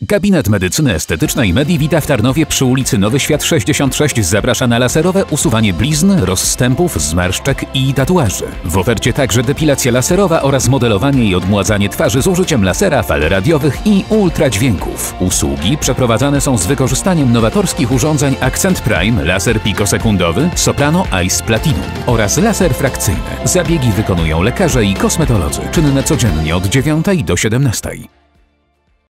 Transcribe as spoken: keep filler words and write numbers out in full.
Gabinet Medycyny Estetycznej Medivita w Tarnowie przy ulicy Nowy Świat sześćdziesiąt sześć zaprasza na laserowe usuwanie blizn, rozstępów, zmarszczek i tatuaży. W ofercie także depilacja laserowa oraz modelowanie i odmładzanie twarzy z użyciem lasera, fal radiowych i ultradźwięków. Usługi przeprowadzane są z wykorzystaniem nowatorskich urządzeń Accent Prime, laser pikosekundowy, Soprano Ice Platinum oraz laser frakcyjny. Zabiegi wykonują lekarze i kosmetolodzy. Czynne codziennie od dziewiątej do siedemnastej.